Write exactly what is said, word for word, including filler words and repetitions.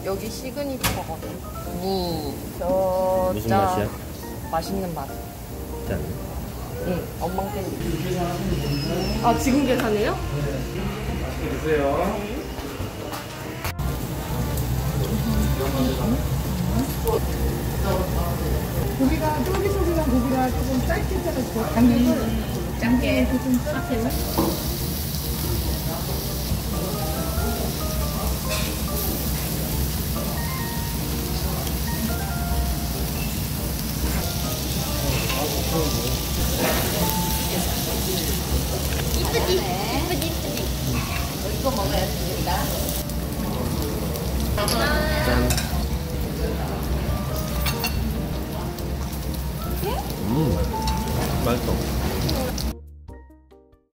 여기 시그니처거든. 무. 무슨 맛이야? 맛있는 맛. 짠. 응, 엄청 땡기. 아, 지금 계산해요? 네. 드세요. 고기가 쫄깃쫄깃한 고기가 조금 짧게 잘라서 당근을 짧게. 좀 썰세요. 이쁘지? 이쁘지? 이쁘지? 이거 먹어야 되니까.